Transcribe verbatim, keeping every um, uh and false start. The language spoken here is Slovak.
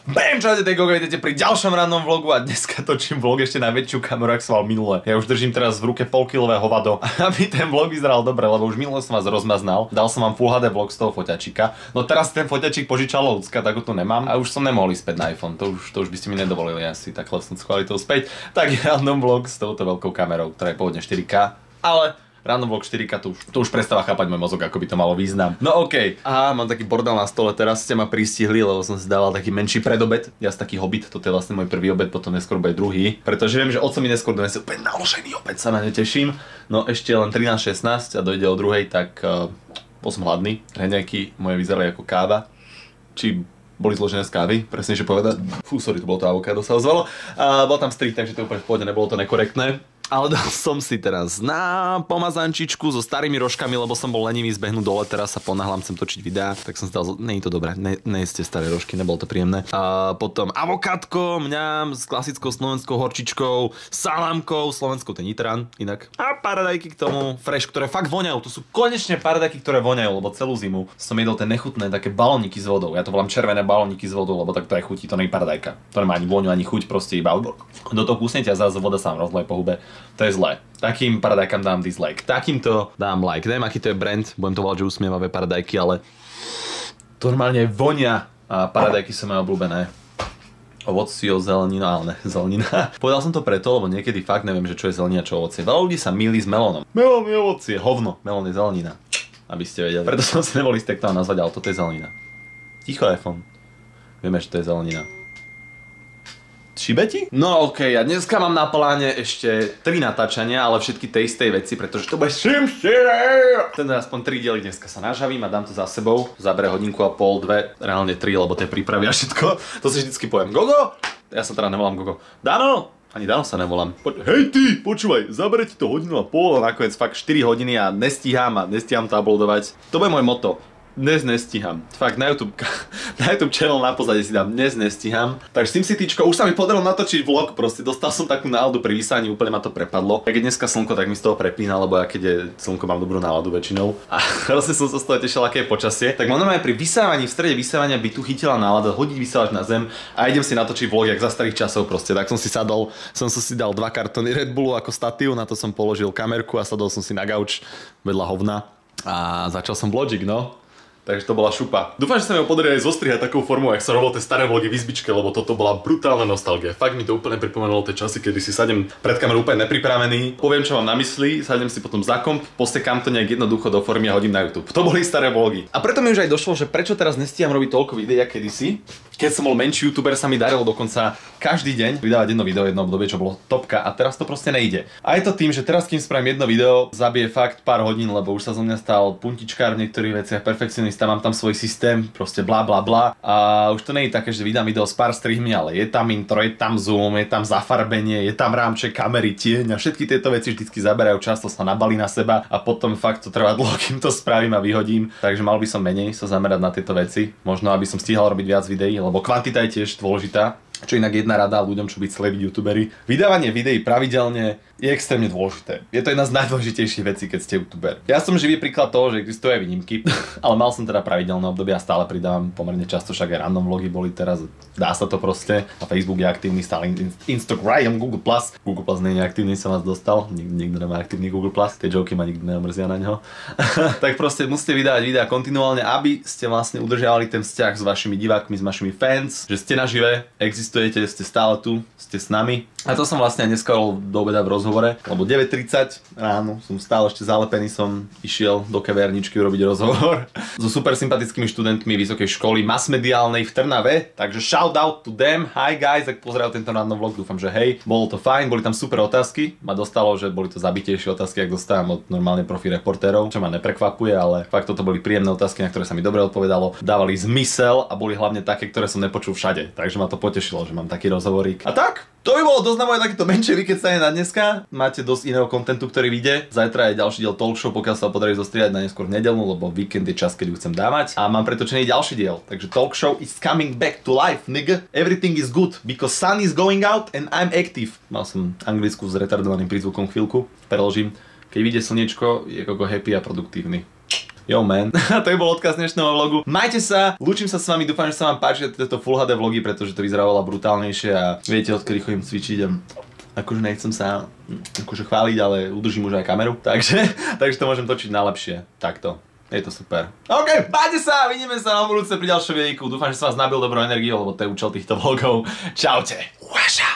Bam, čaute, tej gogo, idete pri ďalšom rannom vlogu a dneska točím vlog ešte na väčšiu kameru, ak som mal minule. Ja už držím teraz v ruke polkilové hovado, aby ten vlog vyzeral dobre, lebo už minule som vás rozmaznal. Dal som vám Full há dé vlog z toho foťačika. No teraz ten foťačik požičal Ľudská, tak ho tu nemám a už som nemohol ísť späť na iPhone. To už, to už by ste mi nedovolili asi takhle s kvalitou späť. Tak random vlog s touto veľkou kamerou, ktorá je pôvodne štyri ká, ale random vlog štyri ká, to už, to už prestáva chápať môj mozog, ako by to malo význam. No okej. Okay. A mám taký bordel na stole, teraz ste ma pristihli, lebo som si dával taký menší predobed. Ja som taký hobit, toto je vlastne môj prvý obed, potom neskôr bude druhý. Pretože viem, že oco mi neskôr donesie úplne naložený obed, sa na ne teším. No ešte len trinásť šestnásť a dojde o druhej, tak uh, bol som hladný. Hreňajky moje vyzerali ako káva. Či boli zložené z kávy, presnejšie povedať. Fú, sorry, to bolo to avokádo, sa ozvalo. A bol tam strik, takže to úplne v pohode, nebolo to nekorektné. Ale dal som si teraz na pomazančičku so starými rožkami, lebo som bol lenivý zbehnúť dole, teraz sa ponáhľam, chcem točiť videá, tak som si dal, nie je to dobré, ne, nejste staré rožky, nebolo to príjemné. A potom avokádko, mňam, s klasickou slovenskou horčičkou, salámkou, slovenskou ten nitran, inak. A paradajky k tomu, fresh, ktoré fakt voňajú, to sú konečne paradajky, ktoré voňajú, lebo celú zimu som jedol tie nechutné také balóniky s vodou, ja to volám červené balóniky s vodou, lebo tak to aj chutí, to nie je paradajka, to nemá ani vôňu, ani chuť, proste iba do toho kúsnete a zase voda sa vám rozleje po hube. To je zlé. Takým paradajkám dám dislike. Takýmto dám like. Neviem, aký to je brand, budem to volať, že usmievavé paradajky, ale to normálne vonia a paradajky sú moje obľúbené. Ovocio, zelenina, ale ne, zelenina. Povedal som to preto, lebo niekedy fakt neviem, že čo je zelenina, čo ovocie. Veľa ľudí sa mýli s melónom. Melón je ovocie, hovno, melón je zelenina. Aby ste vedeli. Preto som si nebol istý, tak to nazvať, ale toto je zelenina. Ticho iPhone. Vieme, že to je zelenina. Šibeti? No okej, okay, ja dneska mám na pláne ešte tri natáčania, ale všetky tej istej veci, pretože to bude SimCity! Teda aspoň tri diely dneska sa nažavím a dám to za sebou. Zabere hodinku a pol, dve, reálne tri, lebo to je prípravy a všetko. To si vždycky poviem. Gogo? Ja sa teda nevolám Gogo. Dano? Ani Dano sa nevolám. Po hej ty, počúvaj, zabere ti to hodinu a pol a nakoniec fakt štyri hodiny a nestíham a nestíham to uploadovať. To bude môj motto. Dnes nestíham. Fakt, na YouTube, na YouTube channel na pozadí si dám dnes nestíham. Takže SimCityčko, už sa mi podarilo natočiť vlog, proste dostal som takú náladu pri vysávaní, úplne ma to prepadlo. Keď je dneska slnko, tak mi z toho prepína, lebo ja keď je slnko, mám dobrú náladu väčšinou. A vlastne som sa z toho tešil, aké je počasie. Tak mám aj pri vysávaní, v strede vysávania by tu chytila nálada, hodiť vysávač na zem a idem si natočiť vlog, jak za starých časov proste. Tak som si sadol, som si dal dva kartóny Red Bullu ako statív, na to som položil kamerku a sadol som si na gauč vedľa hovna a začal som vlogik, no. Takže to bola šupa. Dúfam, že sa mi ho podarí aj zostrihať takou formou, jak sa robil tie staré vlogy v izbičke, lebo toto bola brutálna nostalgia. Fakt mi to úplne pripomenulo tie časy, kedy si sadem pred kamerou úplne nepripravený, poviem, čo mám na mysli, sadem si potom za komp, postekám to nejak jednoducho do formy a hodím na YouTube. To boli staré vlogy. A preto mi už aj došlo, že prečo teraz nestíham robiť toľko videí, ako kedysi. Keď som bol menší youtuber, sa mi darilo dokonca každý deň vydávať jedno video, jedno obdobie, čo bolo topka a teraz to proste nejde. A je to tým, že teraz kým spravím jedno video, zabije fakt pár hodín, lebo už sa zo mňa stal puntičkár v niektorých veciach, perfekcionista, mám tam svoj systém, proste bla bla bla. A už to nie je také, že vydám video s pár strihmi, ale je tam intro, je tam zoom, je tam zafarbenie, je tam rámček kamery, tieň a všetky tieto veci vždycky zaberajú čas, to sa nabalí na seba a potom fakt to trvá dlho, kým to spravím a vyhodím. Takže mal by som menej sa zamerať na tieto veci. Možno aby som stihal robiť viac videí, lebo kvantita je tiež dôležitá. Čo inak jedna rada ľuďom, čo byť sleví youtuberi. Vydávanie videí pravidelne je extrémne dôležité. Je to jedna z najdôležitejších vecí, keď ste youtuber. Ja som živý príklad toho, že existujú aj výnimky, ale mal som teda pravidelné obdobie a stále pridávam pomerne často, však aj random vlogy boli teraz, dá sa to proste. A Facebook je aktívny, stále Instagram, Google plus. Google plus nie je aktívny, som vás dostal. Nik, nikto nemá aktívny Google plus. Tie joky ma nikto neomrzia na ňo. Tak proste musíte vydávať videá kontinuálne, aby ste vlastne udržiavali ten vzťah s vašimi divákmi, s vašimi fans, že ste nažive, existujete, ste stále tu, ste s nami. A to som vlastne dneska do obeda v rozhovore, lebo deväť tridsať ráno som stále ešte zalepený, som išiel do kaviarničky urobiť rozhovor so super sympatickými študentmi vysokej školy masmediálnej v Trnave, takže shout out to them, hi guys, ak pozerajú tento random vlog, dúfam, že hej, bolo to fajn, boli tam super otázky, ma dostalo, že boli to zabitejšie otázky, ak dostávam od normálne profi reportérov, čo ma neprekvapuje, ale fakt toto boli príjemné otázky, na ktoré sa mi dobre odpovedalo, dávali zmysel a boli hlavne také, ktoré som nepočul všade, takže ma to potešilo, že mám taký rozhovorík. A tak, to by bolo dosť na moje takéto menšie vykecanie na dneska. Máte dosť iného kontentu, ktorý vyjde. Zajtra je ďalší diel talk show, pokiaľ sa ho podarí zostriať na neskôr v nedeľu, lebo víkend je čas, keď ju chcem dávať. A mám pretočený ďalší diel. Takže talk show is coming back to life, nigga. Everything is good, because sun is going out and I'm active. Mal som anglickú s retardovaným prízvukom chvíľku. Preložím. Keď vyjde slniečko, je koko happy a produktívny. Yo man, to je bol odkaz dnešného vlogu. Majte sa, lúčim sa s vami, dúfam, že sa vám páčia tieto Full há dé vlogy, pretože to vyzerá veľa brutálnejšie a viete, odkedy chodím cvičiť a akože nechcem sa akože chváliť, ale udržím už aj kameru, takže, takže to môžem točiť najlepšie, takto. Je to super. OK, majte sa, vidíme sa na budúce pri ďalšom videjku. Dúfam, že som vás nabil dobrou energiou, lebo to je účel týchto vlogov. Čaute. Uvaža.